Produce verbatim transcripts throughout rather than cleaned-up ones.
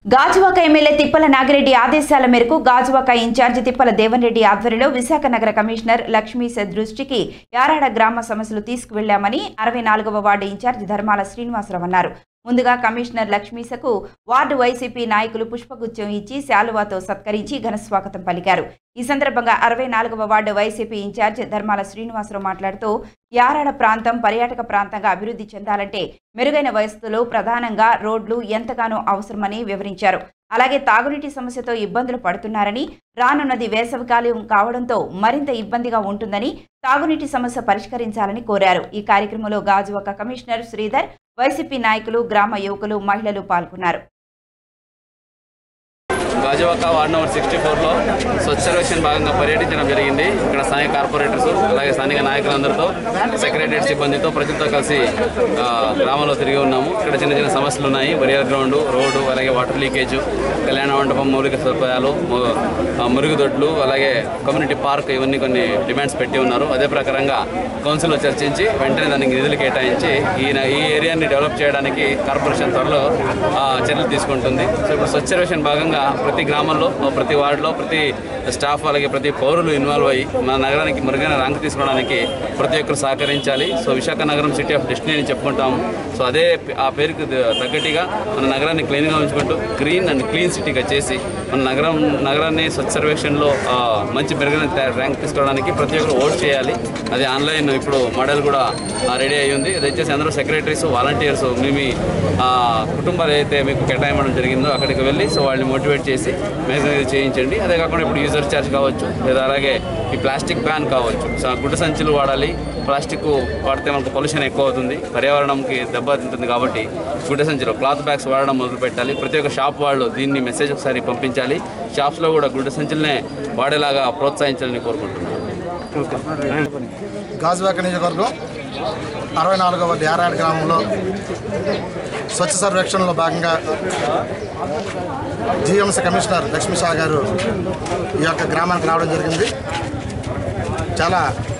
Gajuwaka MLA తిప్పల నాగిరెడ్డి ఆదేశాల మేరకు Gajuwaka incharge Tippala Devan Reddy ఆధ్వర్యంలో విశాఖ నగర కమిషనర్ లక్ష్మీశ దృష్టికి యారాడ గ్రామ సమస్యలు తీసుకువెళ్లామని అరవై నాలుగవ వార్డు ఇన్ఛార్జి ధర్మాల శ్రీనివాసరావు అన్నారు. ముందుగా కమిషనర్ లక్ష్మీశకు వార్డు వైసీపీ నాయకులు పుష్పగుచ్చం ఇచ్చి శాలువాతో సత్కరించి ఘనస్వాగతం పలికారు. ఈ సందర్భంగా అరవై నాలుగవ వార్డు వైసీపీ ఇన్ఛార్జ్ ధర్మాల శ్రీనివాసరావు మాట్లాడుతూ యారాడ ప్రాంతం పర్యాటక ప్రాంతంగా అభివృద్ధి చెందాలంటే మెరుగైన వసతులు ప్రధానంగా రోడ్లు ఎంతగానో అవసరమని వివరించారు. అలాగే తాగునీటి సమస్యతో ఇబ్బందులు పడుతున్నారని, రానున్నది వేసవికాలం కావడంతో మరింత ఇబ్బందిగా ఉంటుందని, తాగునీటి సమస్య పరిష్కరించాలని కోరారు. ఈ కార్యక్రమంలో గాజువాక కమిషనర్ శ్రీధర్, వైసీపీ నాయకులు, గ్రామ యువకులు, మహిళలు పాల్గొన్నారు. గాజువాక వార్డ్ నెంబర్ సిక్స్టీ ఫోర్లో స్వచ్ఛ సర్వేక్షణ భాగంగా పర్యటించడం జరిగింది. ఇక్కడ స్థానిక కార్పొరేటర్స్ అలాగే స్థానిక నాయకులందరితో, సెక్రటరియట్ సిబ్బందితో, ప్రజలతో కలిసి గ్రామంలో తిరిగి ఉన్నాము. ఇక్కడ చిన్న చిన్న సమస్యలు ఉన్నాయి. బరియర్ గ్రౌండ్, రోడ్డు, అలాగే వాటర్ లీకేజ్, కళ్యాణ మండపం, మౌలిక సదుపాయాలు, మురుగుదొడ్లు, అలాగే కమ్యూనిటీ పార్క్, ఇవన్నీ కొన్ని డిమాండ్స్ పెట్టి ఉన్నారు. అదే ప్రకారంగా కౌన్సిల్లో చర్చించి వెంటనే దానికి నిధులు కేటాయించి ఈ ఈ ఏరియాని డెవలప్ చేయడానికి కార్పొరేషన్ త్వరలో చర్యలు తీసుకుంటుంది. సో ఇప్పుడు స్వచ్ఛ సర్వేక్షణ భాగంగా ప్రతి గ్రామంలో, ప్రతి వార్డులో, ప్రతి స్టాఫ్ అలాగే ప్రతి పౌరులు ఇన్వాల్వ్ అయ్యి మన నగరానికి మెరుగైన ర్యాంక్ తీసుకోవడానికి ప్రతి ఒక్కరు సహకరించాలి. సో విశాఖ నగరం సిటీ ఆఫ్ డెస్టినీ అని చెప్పుకుంటాము. సో అదే ఆ పేరుకు తగ్గట్టుగా మన నగరాన్ని క్లీన్గా ఉంచుకుంటూ గ్రీన్ అండ్ క్లీన్ సిటీగా చేసి మన నగరం నగరాన్ని స్వచ్ఛ సర్వేక్షన్లో మంచి మెరుగైన ర్యాంక్ తీసుకోవడానికి ప్రతి ఒక్కరు ఓట్ చేయాలి. అది ఆన్లైన్ ఇప్పుడు మోడల్ కూడా రెడీ అయ్యి ఉంది. దయచేసి అందరూ సెక్రటరీస్, వాలంటీర్స్ మీ మీ కుటుంబాలు ఏదైతే మీకు కేటాయించడం జరిగిందో అక్కడికి వెళ్ళి సో వాళ్ళని మోటివేట్ చేసి మెసేజ్ చేయించండి. అదే కాకుండా ఇప్పుడు యూజర్ ఛార్జ్ కావచ్చు, లేదా అలాగే ఈ ప్లాస్టిక్ బ్యాన్ కావచ్చు. సో గుడ్డ సంచులు వాడాలి. ప్లాస్టిక్ వాడితే మనకు పొల్యూషన్ ఎక్కువ అవుతుంది, పర్యావరణంకి దెబ్బతింటుంది. కాబట్టి గుడ్డ సంచులు, క్లాత్ బ్యాగ్స్ వాడడం మొదలు పెట్టాలి. ప్రతి ఒక్క షాప్ వాళ్ళు దీన్ని మెసేజ్ ఒకసారి పంపించాలి. షాప్స్లో కూడా గుడ్డ సంచులనే వాడేలాగా ప్రోత్సహించాలని కోరుకుంటున్నాను. గాజువాక నియోజకవర్గం అరవై నాలుగవ యారాడ గ్రామంలో స్వచ్ఛ సర్వేక్షణలో భాగంగా జీఎంసీ కమిషనర్ లక్ష్మీశ గారు ఈ యొక్క గ్రామానికి రావడం జరిగింది. చాలా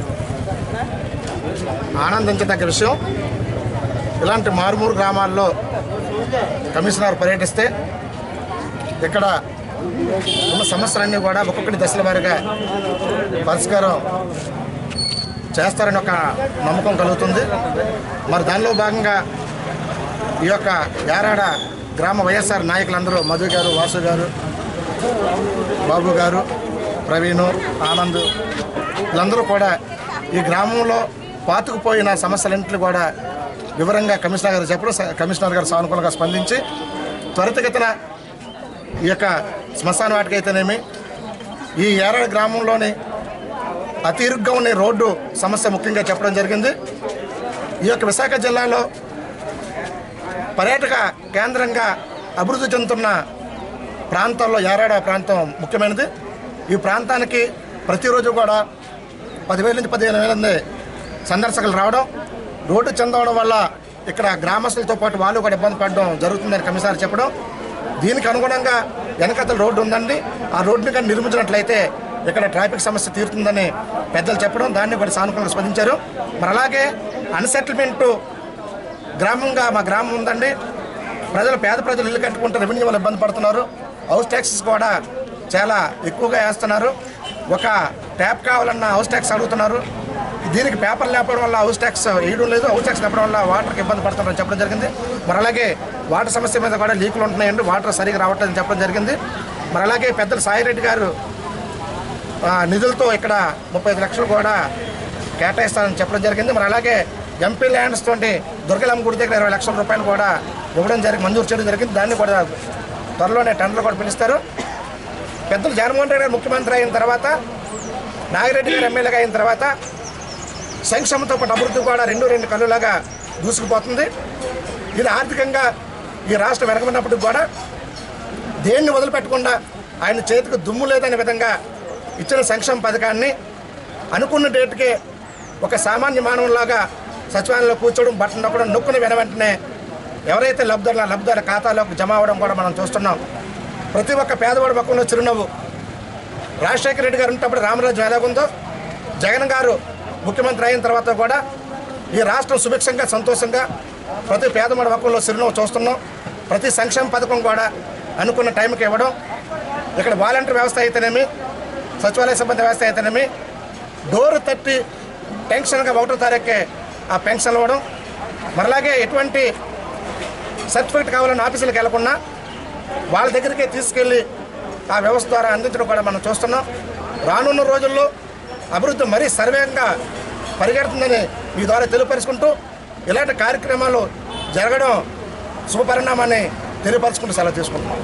ఆనందించదగ్గ విషయం. ఇలాంటి మారుమూరు గ్రామాల్లో కమిషనర్ పర్యటిస్తే ఇక్కడ ఉన్న సమస్యలన్నీ కూడా ఒక్కొక్కటి దశల వారీగా పరిష్కారం చేస్తారని ఒక నమ్మకం కలుగుతుంది. మరి దానిలో భాగంగా ఈ యొక్క యారాడ గ్రామ వైఎస్ఆర్ నాయకులందరూ మధు గారు, వాసు గారు, బాబు గారు, ప్రవీణు, ఆనంద్ వీళ్ళందరూ కూడా ఈ గ్రామంలో పాతుకుపోయిన సమస్యలన్నింటినీ కూడా వివరంగా కమిషనర్ గారు చెప్పడం, కమిషనర్ గారు సానుకూలంగా స్పందించి త్వరితగతిన ఈ యొక్క శ్మశాన వాటికైతేనేమి ఈ యారాడ గ్రామంలోని అతి ఇరుగ్గా ఉన్న రోడ్డు సమస్య ముఖ్యంగా చెప్పడం జరిగింది. ఈ యొక్క విశాఖ జిల్లాలో పర్యాటక కేంద్రంగా అభివృద్ధి చెందుతున్న ప్రాంతాల్లో యారాడ ప్రాంతం ముఖ్యమైనది. ఈ ప్రాంతానికి ప్రతిరోజు కూడా పదివేల నుంచి పదిహేను వేల మంది సందర్శకులు రావడం, రోడ్డు చెందడం వల్ల ఇక్కడ గ్రామస్తులతో పాటు వాళ్ళు కూడా ఇబ్బంది పడడం జరుగుతుందని కమిషనర్ చెప్పడం. దీనికి అనుగుణంగా వెనకతల రోడ్డు ఉందండి, ఆ రోడ్డుని కానీ నిర్మించినట్లయితే ఇక్కడ ట్రాఫిక్ సమస్య తీరుతుందని పెద్దలు చెప్పడం, దాన్ని కూడా సానుకూలంగా స్పందించారు. మరి అలాగే అన్సెటిల్మెంటు గ్రామంగా మా గ్రామం ఉందండి. ప్రజలు, పేద ప్రజలు ఇల్లు కట్టుకుంటే రెవెన్యూ వాళ్ళు ఇబ్బంది పడుతున్నారు. హౌస్ ట్యాక్సెస్ కూడా చాలా ఎక్కువగా వేస్తున్నారు. ఒక ట్యాప్ కావాలన్న హౌస్ ట్యాక్స్ అడుగుతున్నారు. దీనికి పేపర్ లేపడం వల్ల హౌస్ ట్యాక్స్ వేయడం లేదు, హౌస్ ట్యాక్స్ లేపడం వల్ల వాటర్కి ఇబ్బంది పడుతున్నారని చెప్పడం జరిగింది. మరి అలాగే వాటర్ సమస్య మీద కూడా లీకులు ఉంటున్నాయండి, వాటర్ సరిగా రావట్లేదని చెప్పడం జరిగింది. మరి అలాగే పెద్దలు సాయిరెడ్డి గారు నిధులతో ఇక్కడ ముప్పై ఐదు లక్షలు కూడా కేటాయిస్తానని చెప్పడం జరిగింది. మరి అలాగే ఎంపీ ల్యాండ్స్ తోటి దుర్గలమ్మ గుడి దగ్గర ఇరవై లక్షల రూపాయలు కూడా ఇవ్వడం జరిగి మంజూరు చేయడం జరిగింది. దాన్ని కూడా త్వరలోనే టెండర్లు కూడా పిలుస్తారు. పెద్దలు జగన్మోహన్ రెడ్డి గారు ముఖ్యమంత్రి అయిన తర్వాత, నాగిరెడ్డి గారు ఎమ్మెల్యేగా అయిన తర్వాత సంక్షేమంతో పాటు అభివృద్ధి కూడా రెండు రెండు కళ్ళులాగా దూసుకుపోతుంది. ఇది ఆర్థికంగా ఈ రాష్ట్రం వెనకబడినప్పటికి కూడా దేన్ని వదిలిపెట్టకుండా ఆయన చేతికి దుమ్ము లేదనే విధంగా ఇచ్చిన సంక్షేమ పథకాన్ని అనుకున్న డేట్కే ఒక సామాన్య మానవులాగా సచివాలయంలో కూర్చోవడం, బట్టన్ నొక్కడం, నొక్కుని వెన వెంటనే ఎవరైతే లబ్ధిదారుల లబ్ధిదారుల ఖాతాలోకి జమ అవ్వడం కూడా మనం చూస్తున్నాం. ప్రతి ఒక్క పేదవాడి పక్కన చిరునవ్వు. రాజశేఖర రెడ్డి గారు ఉన్నప్పుడు రామరాజ్యం ఎలాగుందో, జగన్ గారు ముఖ్యమంత్రి అయిన తర్వాత కూడా ఈ రాష్ట్రం సుభిక్షంగా, సంతోషంగా ప్రతి పేదవాడి పక్కనలో చిరునవ్వు చూస్తున్నాం. ప్రతి సంక్షేమ పథకం కూడా అనుకున్న టైంకి ఇవ్వడం, ఇక్కడ వాలంటీర్ వ్యవస్థ అయితేనేమి, సచివాలయ సిబ్బంది వ్యవస్థ అయితేనేమి డోరు తట్టి పెన్షన్గా ఒకటో తారీఖుకే ఆ పెన్షన్ ఇవ్వడం, మరలాగే ఎటువంటి సర్టిఫికేట్ కావాలని ఆఫీసులకు వెళ్లకుండా వాళ్ళ దగ్గరికే తీసుకెళ్ళి ఆ వ్యవస్థ ద్వారా అందించడం కూడా మనం చూస్తున్నాం. రానున్న రోజుల్లో అభివృద్ధి మరీ సర్వేగంగా పరిగెడుతుందని మీ ద్వారా తెలియపరుచుకుంటూ ఇలాంటి కార్యక్రమాలు జరగడం శుభపరిణామాన్ని తెలియపరచుకుంటూ సెలవు తీసుకుంటున్నాం.